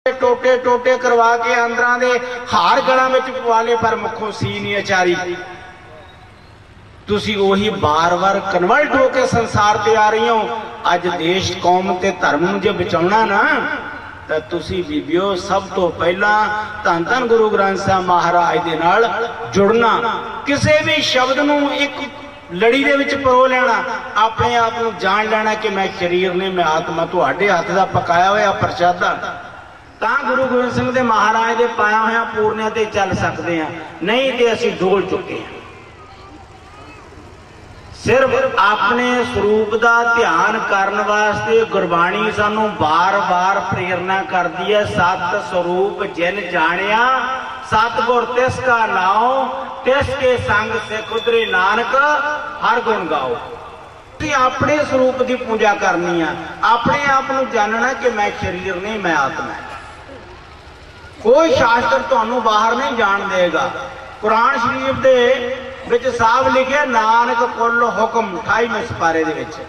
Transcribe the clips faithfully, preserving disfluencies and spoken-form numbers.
टोटे टोटे करवा के अंदर दे हार गलों में पवा ले पर मुखों सी नहीं अचारी। तुसी ओही बार बार कन्वर्ट होके संसार ते आ रही हो। अज देश कौम ते धर्म नूं जे बचाउणा ना तो तुसी बीबियो सब तो पहला धन धन गुरु ग्रंथ साहिब महाराज दे नाल जुड़ना। किसी भी शब्द नूं एक लड़ी दे विच परो लेना, अपने आप नूं जान लेना कि मैं शरीर ने मैं आत्मा तुहाडे हत्थ दा पकाया होया प्रसादा। तां गुरु गोबिंद सिंह दे महाराज दे पाया होया पूर्णिया ते चल सकते हैं, नहीं तो असीं डोल चुके हैं। सिर्फ अपने स्वरूप का ध्यान करने वास्ते गुरबाणी सानू बार बार प्रेरणा करती है। सत स्वरूप जिन जानिया सतगुर तिसका नाओ, तिसके संग सिख उतरे नानक हर गुण गाओ। अपने स्वरूप की पूजा करनी है, अपने आप को जानना कि मैं शरीर नहीं मैं आत्मा है। कोई शास्त्र तुहानू बाहर नहीं जान देगा। कुरान शरीफ दे विच साफ लिखे नानक कुल हुक्म अठाईवें सिपारे दे विच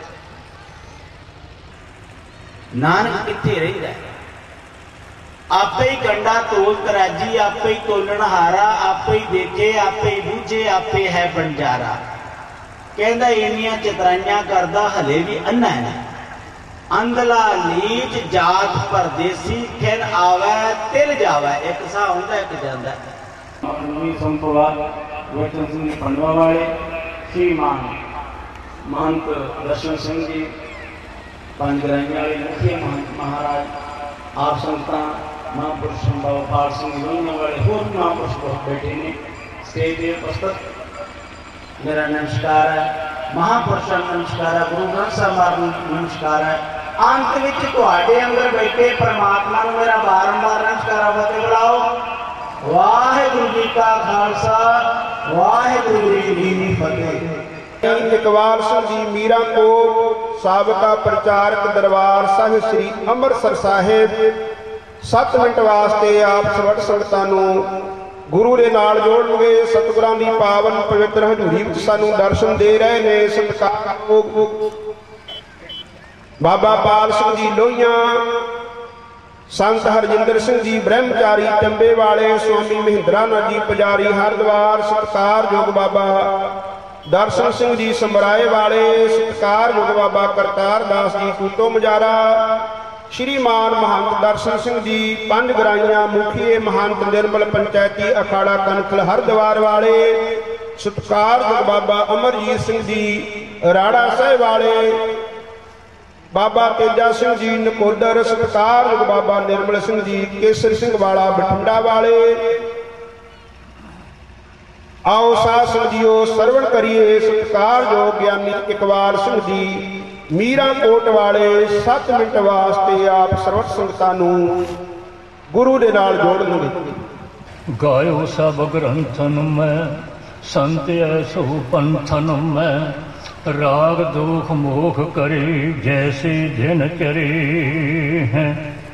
नानक कित्थे रहिंदा है। आपे ही कंडा तोल तराजी, आपे ही तोलनहारा, आपे ही देखे आपे ही बूझे, आपे है बंजारा। कहंदा इन्नियां चितराइयां करदा हले भी अन्ना है। अंधला नीच जात परदेसी खिन आवे तिल जावे। एक सा हुंदा एक जांदा है। संपवाद वचन सिंह पंडवा वाले श्रीमान महंत दर्शन सिंह जी पंजगराइया वाले मुखिया महंत महाराज, आप संतां महापुरुष बाबा पाल सिंह लोहिया वाले होर महापुरुष बहुत बैठे ने स्टेज पर उपस्थित। मेरा नमस्कार है, महापुरुषों नमस्कार है, गुरु ग्रंथ साहिब नमस्कार है। अंत विच तुहाडे अंदर बैठे परमात्मा नूं मेरा बारंबार नमस्कार है। फतेह बुलाओ। वाहिगुरू जी का खालसा, वाहिगुरू जी की फतेह। इकबाल सिंह जी मीराकोट साबका प्रचारक दरबार साहिब श्री अमृतसर साहिब सत्त मिनट वास्ते आप सवट संगतां नूं गुरु दे नाल जोड़नगे। सतगुरां दी पावन पवित्र हजूरी विच सानूं दर्शन दे रहे ने। सत्कार बाबा पाल सिंह जी लोहिया, संत हरजिंदर सिंह जी ब्रह्मचारी चंबे वाले, स्वामी महिंद्रा नाथ जी पुजारी हरद्वार, सत्कारयोग बाबा दर्शन सिंह जी समराए वाले, सत्कारयोग बाबा करतार दास जी कूटो मजारा, श्रीमान महंत दर्शन सिंह जी पंज गराइया मुखिए, महंत निर्मल पंचायती अखाड़ा कनखल हरद्वार वाले, सत्कारयोग बाबा अमरजीत सिंह जी राड़ा साहिब वाले, बाबा तेजा सिंह जी नकोदर, सत्कारयोग बाबा निर्मल सिंह जी केसर सिंह वाला बठिंडा वाले। आओ साध संगीओ सरवण करिए सत्कारयोग ज्ञानी इकबाल सिंह जी मीराकोट वाले। सत्त मिनट वास्ते आप सर्वत संगतां नूं गुरु दे नाल जोड़नगे। गायो सब ग्रंथन में संत ऐसो पंथन में, राग दुख मोख करे जैसे दिन चरे हैं।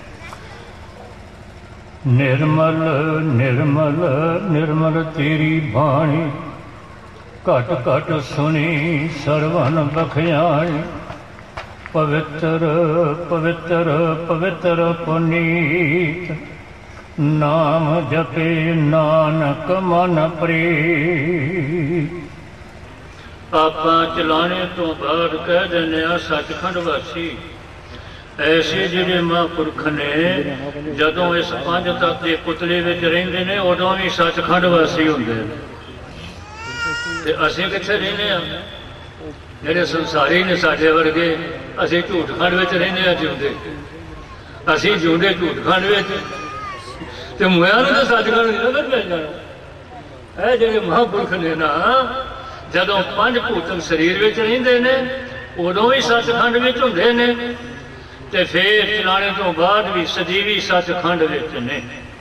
निर्मल निर्मल निर्मल तेरी बाणी, घट घट सुनी सरवन बखियाणी। पवित्र पवित्र पवित्र पुनीत, नाम जपे नानक मन प्रीत। आपा चलाने तो बाद कह देने सचखंड वासी ऐसे जिहड़े महापुरख ने जदों इस पंज तत्त के पुतले विच रहिंदे ने उदों भी सचखंड वासी हुंदे ने। ते असीं कित्थे रहिंदे आ? जिहड़े संसारी ने साडे वर्गे, असीं झूठखंड विच रहिंदे आ जिउंदे। असीं जिउंदे झूठखंड विच ते मोया नूं तां सचखंड नहीं ना मिल जाना। ਇਹ ਜਿਹੜੇ महापुरख ने ना जदों पंज भूतन शरीर विच रहिंदे ने उदों भी सचखंड विच हुंदे ने ते फिर चलाने तो बाद भी सजीवी सचखंड विच ने।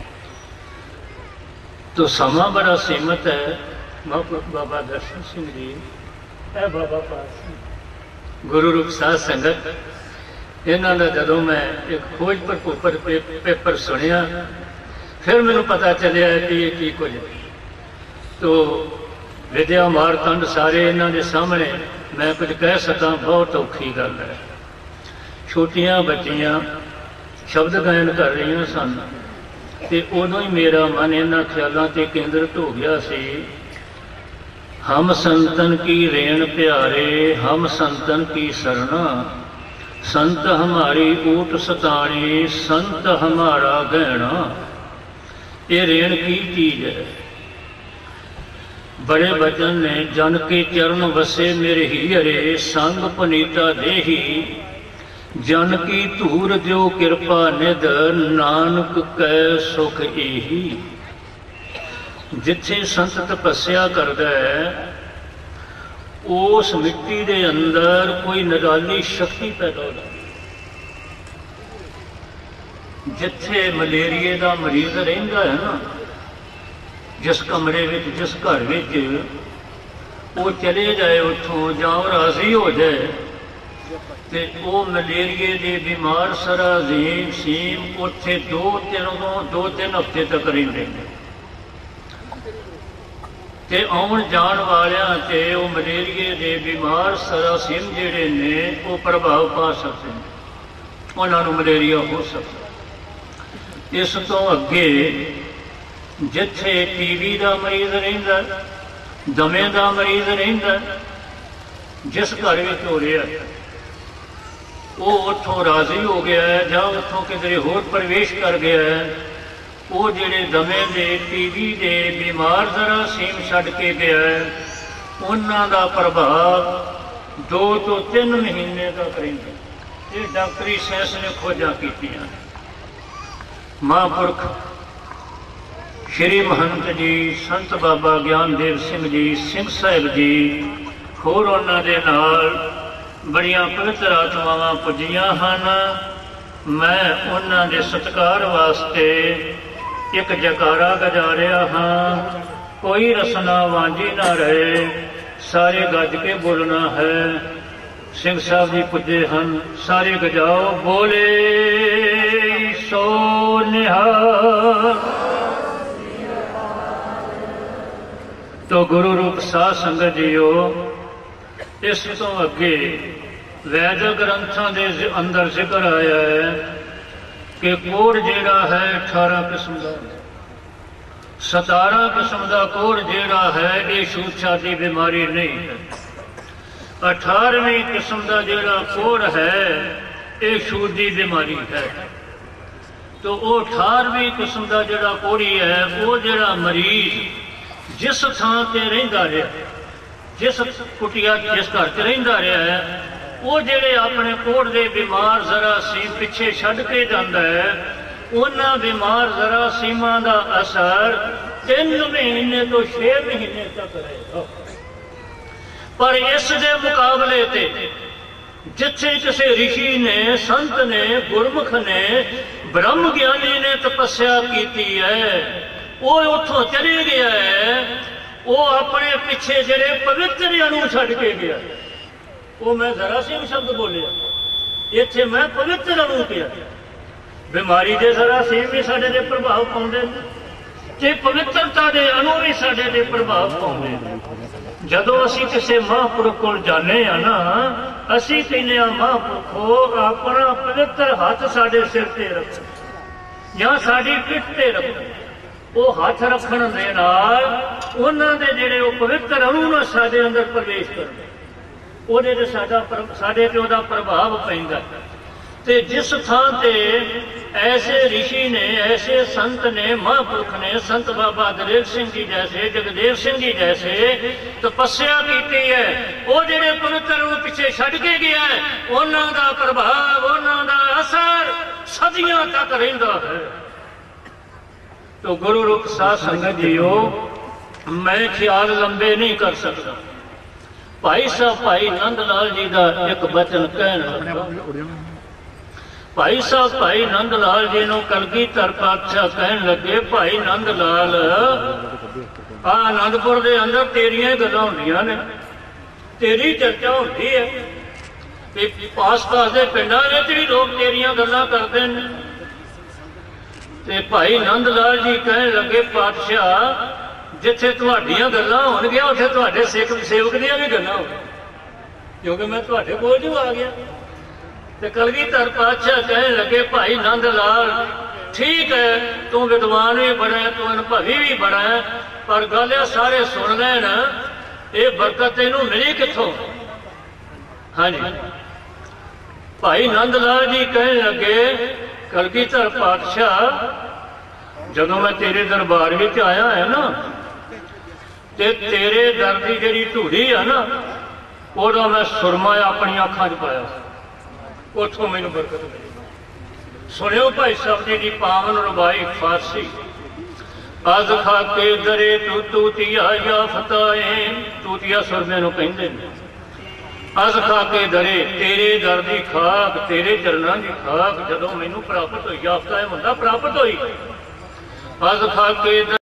तो समा बड़ा सीमित है। बाबा दर्शन सिंह जी, ए बाबा पाल सिंह गुरु रूप साध संगत, इन्हां दा जदों मैं एक खोज भरपूर पेपर सुनिया फिर मैनूं पता चलिया कि ये की कुछ। तो विद्या मारतंड सारे इन्हां दे सामने मैं कुछ कह सकां बहुत औखी गल है। छोटियां बच्चियां ਸ਼ਬਦ ਗਾਇਨ ਕਰ ਰਹੀਆਂ ਸਨ ਤੇ ਉਦੋਂ ਹੀ ਮੇਰਾ ਮਨ ਇਹਨਾਂ ਖਿਆਲਾਂ ਤੇ ਕੇਂਦਰਿਤ ਹੋ ਗਿਆ ਸੀ। ਹਮ ਸੰਤਨ ਕੀ ਰੇਣ ਪਿਆਰੇ, ਹਮ ਸੰਤਨ ਕੀ ਸਰਣਾ, ਸੰਤ ਹਮਾਰੀ ਊਟ ਸਤਾਣੇ, ਸੰਤ ਹਮਾਰਾ ਗਹਿਣਾ। ਇਹ ਰੇਣ ਕੀ ਚੀਜ਼ ਹੈ? बड़े बचन ने जन के चरण वसे मेरे ही हरे, संग पुनीता देही जन की धूर जो कृपा निध, नानक कै सुख एही। जिथे संत तपस्या करता है उस मिट्टी दे अंदर कोई निराली शक्ति पैदा हो जाती। जिथे मलेरिए का मरीज रहिंदा है ना, जिस कमरे में जिस घर में वो चले जाए उतों जां राजी हो जाए तो वो मलेरिए के बीमार सराजीम सीम उत्थे दो तीन दो तीन हफ्ते तक रहिंदे ते आउण जाण वालियां ते वो मलेरिए के बीमार सरासीम जिहड़े ने वो प्रभाव पा सकते हैं, उन्हां नूं मलेरिया हो सकता। इस तो अगे जिथे टीवी का मरीज रहिंदा, दमे का मरीज रहिंदा, जिस घर में हो रहा वो उतों राजी हो गया है जां उतों किधरे होर प्रवेश कर गया है, वो जिहड़े दमे दे टीवी के बीमार जरा सीम छड्ड के गया है, उन्हां दा प्रभाव दो तो तीन महीने तक रहिंदा। ये डॉक्टरी साइंस ने खोजां कीतियां। महापुरख श्री महंत जी संत बाबा ज्ञानदेव सिंह जी सिंह साहिब जी होर उन्हां दे नाल बड़ियां पवित्र आत्मावां पुजियां हन। मैं उन्हां दे सत्कार वास्ते एक जयकारा गजारिया हाँ। कोई रसना वांझी ना रहे, सारे गज के बोलना है। सिंह साहब जी पुजे हन, सारे गजाओ बोले सो निहाल। तो गुरु रूप साध संगत जीओ, इस तो अगे वैद ग्रंथों के अंदर जिक्र आया है कि कोड़ जेड़ा है अठारह किस्म का, सतारह किस्म का कोड़ जेड़ा है ये छूत-छात की बीमारी नहीं है। अठारहवीं किस्म का जेड़ा कोड़ है ये छूत की बीमारी है। तो वो अठारहवीं किस्म का जेड़ा कोड़ी है वो जेड़ा मरीज जिस थां ते रहिंदा रहा, जिस कुटिया जिस घर च रहिंदा रहा है, वो जेड़े अपने कोड़ दे बीमार जरा सी पिछे छड्ड के जांदा है, उन्हां बीमार जरा सीमां दा असर तीन महीने तो छे महीने तक रहेगा। पर इस दे मुकाबले ते जिथे किसी ऋषि ने, संत ने, गुरमुख ने, ब्रह्म ज्ञानी ने तपस्या की है, वो उतों चले गया है, वो अपने पिछे जेड़े पवित्र अणु छड्ड के गया। वो मैं जरा सिंह शब्द बोलिया, इत्थे मैं पवित्र अणु किया। बीमारी के जरा सिंह भी साडे ते प्रभाव पाउंदे ते पवित्रता के अणु भी साडे ते प्रभाव पाउंदे। जदों असीं किसी महापुरुख कोल जाने आ ना, असीं कहने आ महापुरुखो अपना पवित्र हाथ साडे सिर ते रखो या साडी पिठ ते रखो। वो हाथ रखण दे नाल उन्हां दे जिहड़े वो पवित्र अणु ना साडे अंदर प्रवेश करदे, ओहदे ते साडा साडे ते ओहदा प्रभाव पैंदा। ते जिस थां ते ऐसे ऋषि ने, ऐसे संत ने, महापुरुख ने, संत बाबा दलेर सिंह जी जैसे, जगदेव सिंह जी जैसे तपस्या की है, वो जिहड़े पवित्र अणु पिछे छड्ड के गया है, उन्हां दा प्रभाव, उन्हां दा असर सदियां तक रहिंदा है। तो गुरु रूप साध संगत जीओ, मैं ख्याल लंबे नहीं कर सकता। भाई साहब भाई नंद लाल जी का एक बचन कहना, भाई साहब भाई नंद लाल जी को कलगीधर पातशाह कहन लगे, भाई नंद लाल आ आनंदपुर के अंदर तेरिया गल्लां होंदियां ने, तेरी चर्चा होती है, पास पास के पिंडां विच भी लोग तेरिया गल्लां करते हैं। ते भाई नंद लाल जी कहन लगे, पातशाह जिथे तुहाडियां गल्लां होणगियां उत्थे तुहाडे सिख सेवक दीयां भी गल्लां हो, क्योंकि मैं तुहाडे कोल जो आ गया। ਤੇ ਕਲਗੀਧਰ ਪਾਤਸ਼ਾਹ ਕਹਿਣ ਲੱਗੇ, ਭਾਈ ਨੰਦ ਲਾਲ ਠੀਕ ਹੈ, ਤੂੰ ਵਿਦਵਾਨ ਵੀ ਬੜਾ ਹੈ, ਤੂੰ ਅਨੁਭਵੀ ਵੀ ਬੜਾ ਹੈ, ਪਰ ਗੱਲ ਇਹ ਸਾਰੇ ਸੁਣ ਲੈਣ, ਇਹ ਬਰਕਤ ਤੈਨੂੰ ਮਿਲੀ ਕਿੱਥੋਂ? ਹਾਂਜੀ, ਭਾਈ ਨੰਦ ਲਾਲ ਜੀ ਕਹਿਣ ਲੱਗੇ, ਕਲਗੀਧਰ ਪਾਤਸ਼ਾਹ ਜਦੋਂ ਮੈਂ ਤੇਰੇ ਦਰਬਾਰ ਵਿੱਚ ਆਇਆ ਹੈ ਨਾ, ਤੇ ਤੇਰੇ ਦਰ ਦੀ ਜਿਹੜੀ ਧੂੜੀ ਆ ਨਾ, ਉਹਦਾ ਮੈਂ ਸੁਰਮਾ ਆਪਣੀਆਂ ਅੱਖਾਂ 'ਚ ਪਾਇਆ, ਉੱਥੋਂ ਮੈਨੂੰ ਬਰਕਤ ਮਿਲੀ। ਸੁਣਿਓ ਭਾਈ ਸਾਹਿਬ ਜੀ ਦੀ ਪਾਵਨ ਰਬਾਈ ਫਾਰਸੀ। ਅਜ ਖਾਕੇ ਦਰੇ ਤੂੰ ਤੂਤੀਆ ਯਾਫਤਾਏ, ਤੂਤੀਆ ਸੁਰਮੇ ਨੂੰ ਕਹਿੰਦੇ ਨੇ। ਅਜ ਖਾਕੇ ਦਰੇ, ਤੇਰੇ ਦਰ ਦੀ ਖਾਕ, ਤੇਰੇ ਚਰਨਾਂ ਦੀ ਖਾਕ ਜਦੋਂ ਮੈਨੂੰ ਪ੍ਰਾਪਤ ਹੋਈ, ਯਾਫਤਾਏ ਹੁੰਦਾ ਪ੍ਰਾਪਤ ਹੋਈ। ਅਜ ਖਾਕੇ